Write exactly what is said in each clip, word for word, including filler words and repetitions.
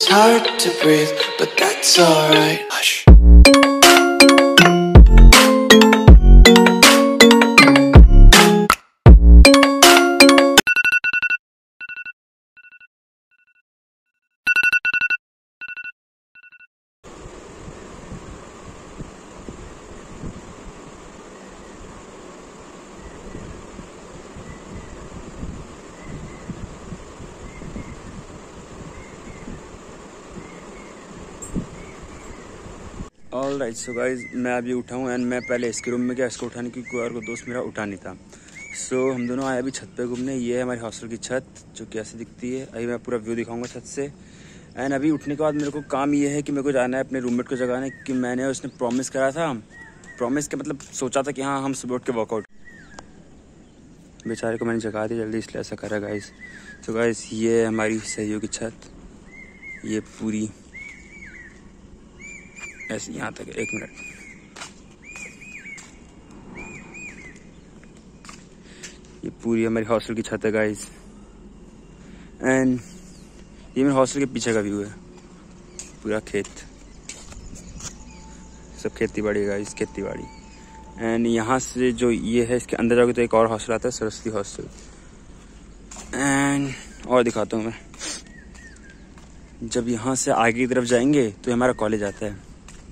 It's hard to breathe, but that's alright. Hush. All right, so guys मैं अभी उठा हूँ एंड मैं पहले इसके रूम में गया इसको उठाने की, कोई और को दोस्त मेरा उठा नहीं था। सो so, हम दोनों आए अभी छत पे घूमने। ये है हमारी हॉस्टल की छत जो कि ऐसे दिखती है। अभी मैं पूरा व्यू दिखाऊंगा छत से। एंड अभी उठने के बाद मेरे को काम ये है कि मेरे को जाना है अपने रूममेट को जगाने, कि मैंने उसने प्रॉमिस करा था। प्रॉमिस के मतलब सोचा था कि हाँ हम सुबह उठ के वर्कआउट। बेचारे को मैंने जगा दी जल्दी, इसलिए ऐसा करा गाइस। तो गाइस ये है हमारी सहयोग की छत, ये पूरी ऐसे यहाँ तक। एक मिनट, ये पूरी हमारी हॉस्टल की छत है गाइस। एंड ये मेरे हॉस्टल के पीछे का व्यू है, पूरा खेत, सब खेती बाड़ी है गाइस, खेती बाड़ी। एंड यहाँ से जो ये है इसके अंदर जाओगे तो एक और हॉस्टल आता है, सरस्वती हॉस्टल। एंड और दिखाता हूँ मैं, जब यहाँ से आगे की तरफ जाएंगे तो हमारा कॉलेज आता है।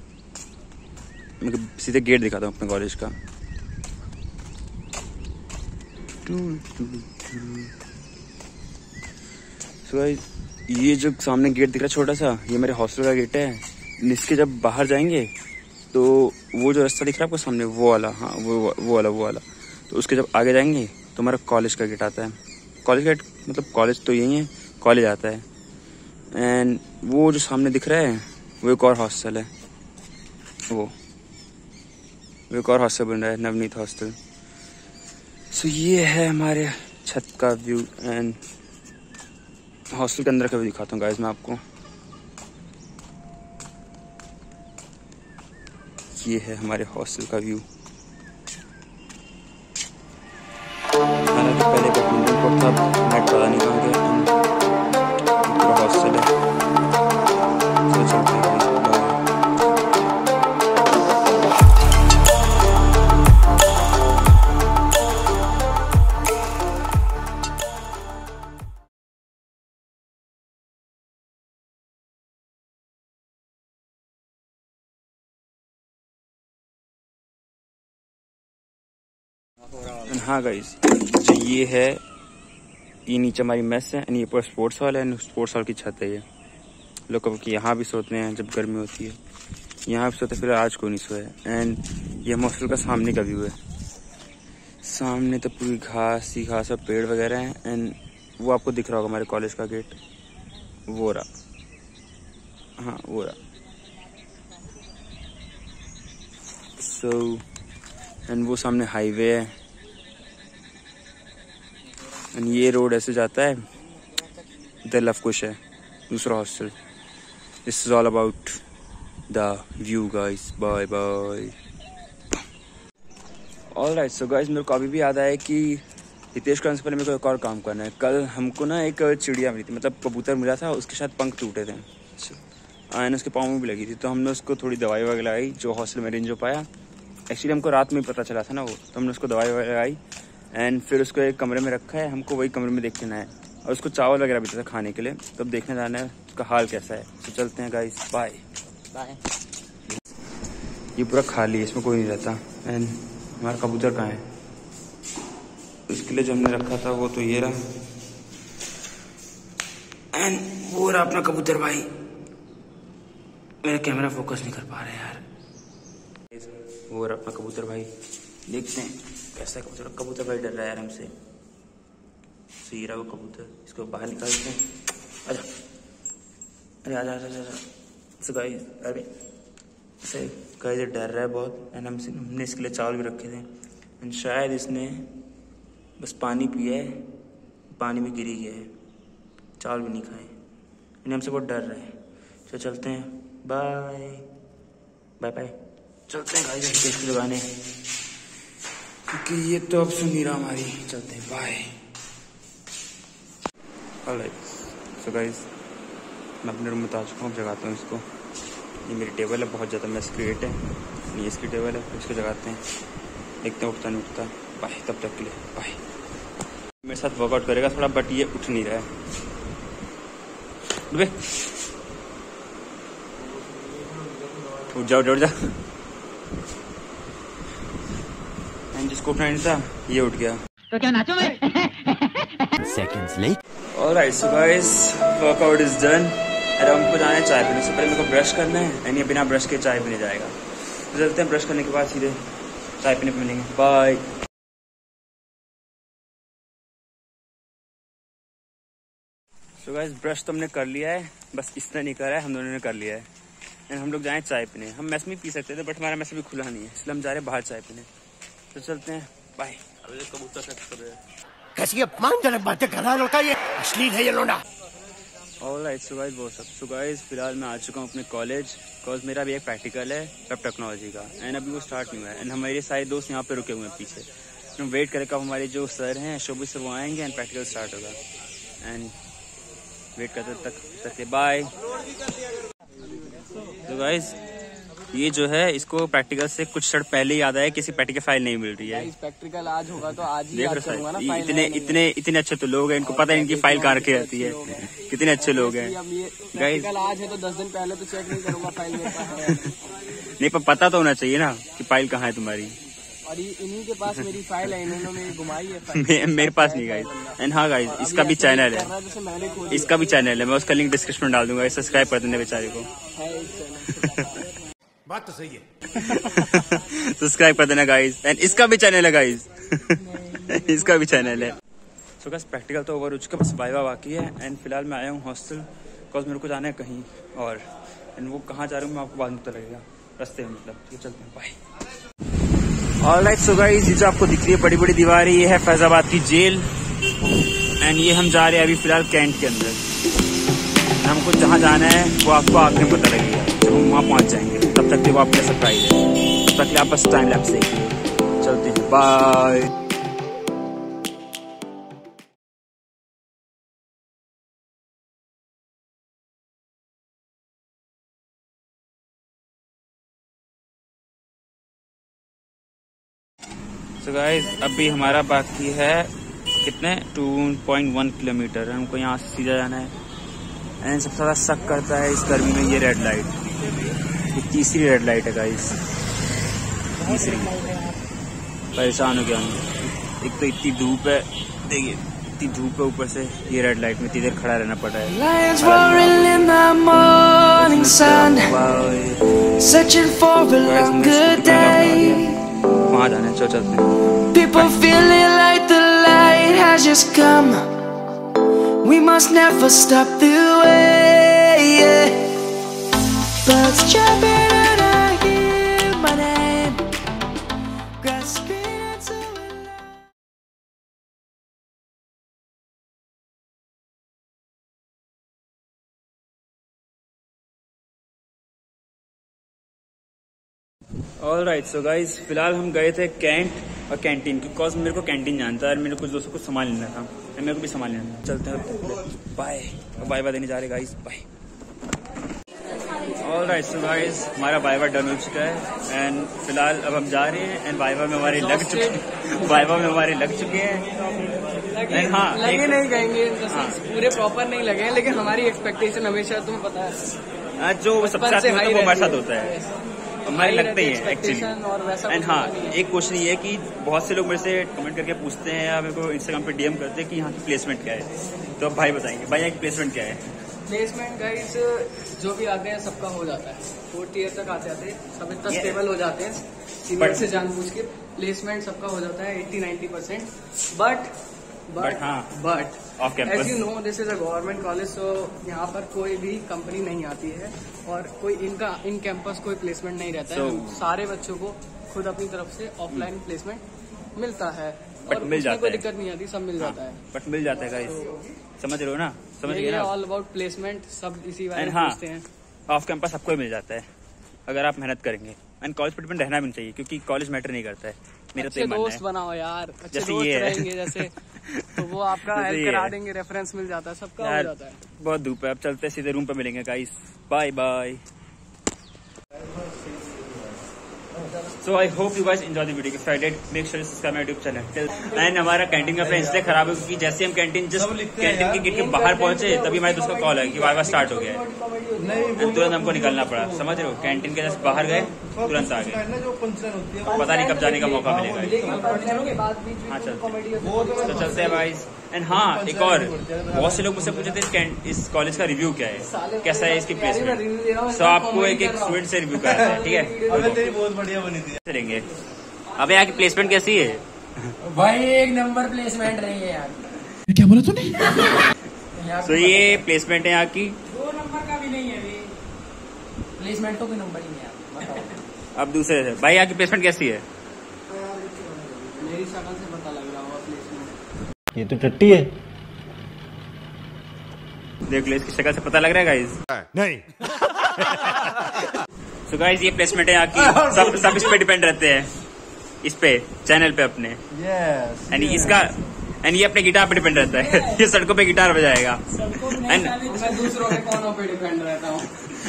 मैं सीधे गेट दिखाता हूँ अपने कॉलेज का। सो गाइस ये जो सामने गेट दिख रहा है छोटा सा, ये मेरे हॉस्टल का गेट है। इसके जब बाहर जाएंगे तो वो जो रास्ता दिख रहा है आपको सामने, वो वाला, हाँ वो वो वाला वो वाला तो उसके जब आगे जाएंगे तो हमारा कॉलेज का गेट आता है। कॉलेज गेट मतलब कॉलेज तो यही है, कॉलेज आता है। एंड वो जो सामने दिख रहा है वो एक और हॉस्टल है, वो एक और हॉस्टल बन रहा है, नवनीत हॉस्टल। सो ये है हमारे छत का व्यू। एंड हॉस्टल के अंदर का भी दिखाता हूँ गाइस मैं आपको। ये है हमारे हॉस्टल का व्यू। हालांकि पहले बैडमिंटन कोर्ट था, नेट पता नहीं कहाँ गया। पूरा हॉस्टल है, तो चलते हैं। हाँ गाइस, जो ये है, ये नीचे हमारी मेस है। एंड ये पूरा स्पोर्ट्स हॉल है। एंड स्पोर्ट्स हॉल की छत है ये। लोग कब कि यहाँ भी सोते हैं जब गर्मी होती है, यहाँ भी सोते, फिर आज को नहीं सोए। एंड ये हॉस्टल का सामने का व्यू है। सामने तो पूरी घास ही घास और पेड़ वगैरह हैं। एंड वो आपको दिख रहा होगा हमारे कॉलेज का गेट, वो रहा, हाँ वो रहा। सो एंड वो सामने हाईवे है। एंड ये रोड ऐसे जाता है, द लव कुश है दूसरा हॉस्टल। This is all about the view guys, bye bye. All right, so guys मेरे को अभी भी याद आया कि हितेश को आने से पहले मेरे को एक और काम करना है। कल हमको ना एक चिड़िया मिली थी, मतलब कबूतर मिला था, उसके साथ पंख टूटे थे एंड उसके पाँव में भी लगी थी। तो हमने उसको थोड़ी दवाई वगैरह लगाई, जो हॉस्टल में रेंज हो पाया। एक्चुअली हमको रात में ही पता चला था ना वो, तो हमने उसको दवाई वगैरह लगाई। एंड फिर उसको एक कमरे में रखा है, हमको वही कमरे में देख के ना है। और उसको चावल वगैरह भी था खाने के लिए, तो अब देखने जाना है उसका हाल कैसा है। तो चलते हैं गाइस, बाय बाय। ये पूरा खाली है, इसमें कोई नहीं रहता। एंड हमारा कबूतर कहाँ है, इसके लिए जो हमने रखा था वो तो ये रहा। एंड वो रहा अपना कबूतर भाई। मेरा कैमरा फोकस नहीं कर पा रहा है यार। वो रहा अपना कबूतर भाई, देखते हैं कैसा कबूतर। कबूतर भाई डर रहा है यार हमसे। सही रहा वो कबूतर, इसको बाहर निकालते हैं। आजा, अरे आजा आजा आजा। सो गाइस, अरे सही गाइस डर रहा है बहुत। एंड हमसे हमने इसके लिए चावल भी रखे थे। एंड शायद इसने बस पानी पिया है, पानी में गिरी गया है, चावल भी नहीं खाए। एंड हमसे बहुत डर रहा है। तो चलते हैं, बाय बाय बाय। चलते हैं गाइस हितेश को जगाने, क्योंकि ये तो अब सुन नहीं रहा हमारी। चलते हैं, बाय। ऑलराइट, सो गाइस मैं अपने रूम में तो आ चुका हूँ, जगाता हूँ इसको। ये मेरी टेबल है, बहुत ज़्यादा मैस क्रिएट है। ये इसकी टेबल है, इसको जगाते हैं, देखते हैं उठता नहीं उठता। बाय, तब तक के लिए बाय। मेरे साथ वर्कआउट करेगा थोड़ा, बट ये उठ नहीं रहा है। उठ जा, उठ जा। जिसको उठना नहीं था ये उठ गया। तो क्या नाचो मैं? Seconds later. Alright, so guys, workout is done. और हमको जाना है चाय पीने से पहले, मेरे को ब्रश करना है। एंड ये बिना ब्रश के चाय पीने जाएगा। तो चलते हैं, ब्रश करने के बाद सीधे चाय पीने पे मिलेंगे। बाय। So guys, ब्रश तो हमने कर लिया है, बस इसने नहीं करा है, हम दोनों ने कर लिया है। एंड हम लोग जाएँ चाय पीने। हम मैस में पी सकते थे, बट हमारा मैस अभी खुला नहीं है, इसलिए हम जा रहे हैं बाहर चाय पीने। तो चलते हैं, बाय। अभी कबूतर सेक्स कर रहे हैं। कैसी अपमानजनक बातें कर रहा है लड़का, ये अश्लील है ये लोना। ऑलराइट, सो गाइस वो सब। सो गाइस फिलहाल मैं आ चुका हूँ अपने कॉलेज, बिकॉज मेरा भी एक प्रैक्टिकल है वेब टेक्नोलॉजी का। एंड अभी वो स्टार्ट नहीं हुआ है। एंड हमारे सारे दोस्त यहाँ पे रुके हुए हैं पीछे। हम वेट करें कब हमारे जो सर हैं शोभी से वो आएंगे एंड प्रैक्टिकल स्टार्ट होगा। एंड वेट करते तक तक बाय। तो गाइस ये जो है, इसको प्रैक्टिकल से कुछ क्षण पहले ही याद आया किसी प्रैक्टिकल फाइल नहीं मिल रही है। प्रैक्टिकल आज होगा तो आज ही याद करूंगा ना। फाइल इतने इतने इतने अच्छे तो लोग हैं, इनको पता है इनकी फाइल कहाँ रखी रहती है। कितने अच्छे लोग हैं गाइस। आज है तो दस दिन पहले तो चेक नहीं करूंगा फाइल मेरे पास है। नहीं, पर पता तो होना चाहिए ना कि फाइल कहाँ है तुम्हारी। और इन्हीं के पास मेरी फाइल है, इन्होंने घुमाई है फाइल। मेरे पास नहीं गाइस। एंड हाँ गाइस, इसका भी चैनल है, इसका भी चैनल है, मैं उसका लिंक डिस्क्रिप्शन में डाल दूंगा। सब्सक्राइब कर देना बेचारे को। बात तो सही है। सब्सक्राइब कर देना गाइस। एंड इसका भी चैनल है गाइस। इसका भी चैनल है। सो गाइस प्रैक्टिकल तो ओवर हो चुका, बस वाइवा बाकी है। एंड फिलहाल मैं आया हूँ हॉस्टल, बिकॉज मेरे को जाना है कहीं और। एंड वो कहाँ जा रहा हूँ मैं आपको बाद में पता लगेगा, रास्ते में मतलब। ये चलते हैं, बाय। ऑलराइट, सो गाइस ये जो आपको दिख रही है बड़ी बड़ी दीवार, ये है फैजाबाद की जेल। एंड ये हम जा रहे हैं अभी फिलहाल कैंट के अंदर। हमको जहाँ जाना है वो आपको आखिर में पता लगेगा जब हम वहाँ पहुँच जाएंगे। तब तक के वो आपका सरप्राइज है, तब तक के आप बस टाइम लैप्स देखिए। चलते हैं, बाय। सो गाइस अभी हमारा बाकी है कितने टू पॉइंट वन किलोमीटर। हमको यहाँ से सीधा जाना है। एंड सबसे ज्यादा शक करता है इस गर्मी में ये रेड लाइट, ये तीसरी रेड लाइट है गाइस, तीसरी। परेशान हो गया हूँ। एक तो इतनी धूप है, देखिए इतनी धूप है, ऊपर से ये रेड लाइट में इतनी देर खड़ा रहना पड़ा है। वहाँ जाना है, चलो चलते हैं। People feeling like the light has just come. We must never stop the way. Yeah. Birds jumping and I hear my name. Grasping into it. Alright, so guys फिलहाल हम गए थे कैंट और कैंटीन, बिकॉज मेरे को canteen जानता है और मेरे कुछ दोस्तों को सामान लेना था, मेरे को भी सामान लेना था। चलते हैं, बाय बाय बाय देने जा रहे guys, bye. Alright, so guys हमारा वाइवा डन हो चुका है। एंड फिलहाल अब हम जा रहे हैं। एंड वाइवा में हमारे लग चुके हैं वाइवा में हमारे लग चुके हैं। एंड हाँ, लगे नहीं कहेंगे, पूरे प्रॉपर नहीं लगे हैं, लेकिन हमारी एक्सपेक्टेशन हमेशा तुम्हें पता है जो सबसे अच्छा होता है वो हमारे साथ होता है, हमारे लगते ही है एक्चुअली। एंड हाँ, एक क्वेश्चन ये है कि बहुत से लोग मेरे से कमेंट करके पूछते हैं या मेरे को इंस्टाग्राम पे डीएम करते हैं कि यहाँ की प्लेसमेंट क्या है। तो अब भाई बताएंगे, भाई यहाँ की प्लेसमेंट क्या है? प्लेसमेंट गाइस जो भी आते हैं सबका हो जाता है, फोर्थ ईयर तक आते आते सब इतना स्टेबल हो जाते हैं, सीनियर से जान पूछ के प्लेसमेंट सबका हो जाता है eighty ninety percent. But but हाँ but off campus, as you know this is a government college, so यहाँ पर कोई भी कंपनी नहीं आती है और कोई इनका इन कैंपस कोई प्लेसमेंट नहीं रहता so, है। सारे बच्चों को खुद अपनी तरफ से ऑफलाइन प्लेसमेंट मिलता है और मिल जाता कोई है, दिक्कत नहीं आती, सब मिल जाता है। बट मिल जाता है गाइस, समझ रहे हो ना, समझ रहे हो ना, ऑल अबाउट प्लेसमेंट सब इसी बारे में पूछते हैं। ऑफ कैंपस सबको मिल जाता है अगर आप मेहनत करेंगे। एंड कॉलेज पर डिपेंड रहना भी नहीं चाहिए, क्योंकि कॉलेज मैटर नहीं करता है, मेरा अच्छे दोस्त बनाओ यार, अच्छे दोस्त रहेंगे जैसे तो वो आपका हेल्प करा देंगे, रेफरेंस मिल जाता है, सबका हो जाता है। बहुत धूप है, अब चलते हैं सीधे रूम पे मिलेंगे guys, bye bye. So I hope you guys enjoy the video. If I did, make sure to subscribe my YouTube channel. And हमारा कैंटीन का प्लान इसलिए खराब है क्योंकि जैसे हम कैंटीन जस्ट कैंटीन के गेट के बाहर पहुंचे तभी हमारे दोस्त का कॉल है कि वाई वाई स्टार्ट हो गया है, तुरंत हमको निकलना पड़ा। समझ रहे हो, कैंटीन के जस्ट बाहर गए तुरंत आ गए, पता नहीं कब जाने का मौका मिलेगा। हाँ चलते तो चलते हैं भाई। एंड हाँ एक और, बहुत से लोग मुझसे पूछे थे इस कॉलेज का रिव्यू क्या है, कैसा है इसकी प्लेसमेंट, तो आपको एक एक स्टूडेंट से रिव्यू कराते हैं, ठीक है। तेरी बहुत बढ़िया बनी थी, चलेंगे। अब यहाँ की प्लेसमेंट कैसी है भाई? एक नंबर प्लेसमेंट रही है यार। क्या बोला तूने? तो ये प्लेसमेंट है यहाँ की, दो नंबर का भी नहीं है अभी, प्लेसमेंट तो कोई नंबर ही नहीं है। अब दूसरे से भाई यहाँ की प्लेसमेंट कैसी है? मेरी शक्ल से पता लग रहा होगा प्लेसमेंट। ये तो टट्टी है, देख लो इसकी शक्ल से पता लग रहा है गाइस। नहीं। सो गाइस ये प्लेसमेंट है यहाँ की, सब सब इस पे डिपेंड रहते हैं, इस पे चैनल पे अपने। यस एंड इसका एंड ये अपने गिटार पे डिपेंड रहता है, ये सड़कों पे गिटार बजाएगा। एंड मैं दूसरों के कोनों पे डिपेंड रहता हूँ।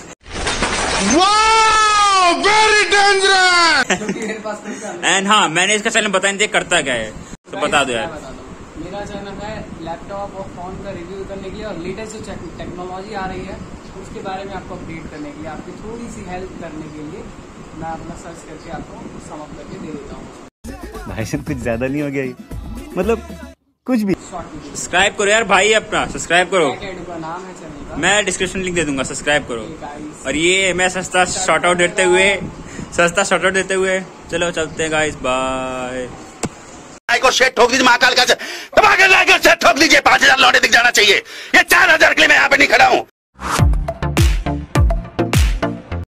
Very dangerous. एंड हाँ मैंने इसका चैनल बता नहीं दिया करता क्या है, तो बता दो यार। मेरा चैनल है लैपटॉप और फोन का रिव्यू करने के लिए और लेटेस्ट जो टेक्नोलॉजी आ रही है उसके बारे में आपको अपडेट करने के लिए, आपकी थोड़ी सी हेल्प करने के लिए मैं अपना सर्च करके आपको सम अप करके दे देता हूँ। भाई साहब कुछ ज्यादा नहीं हो गया ये? मतलब कुछ भी। सब्सक्राइब करो यार भाई, अपना सब्सक्राइब करो, नाम है चैनल का, मैं डिस्क्रिप्शन लिंक दे दूंगा, सब्सक्राइब करो। और ये मैं सस्ता शॉर्ट आउट देते हुए सस्ता शॉर्ट आउट देते हुए चलो चलते हैं गाइस, बाय। को शेट ठोक दीजिए, महाकाल का दबा के लाइक और शेट ठोक दीजिए, पांच हजार लौटे दिख जाना चाहिए। ये चार हजार के लिए मैं यहाँ पे नहीं खड़ा हूँ।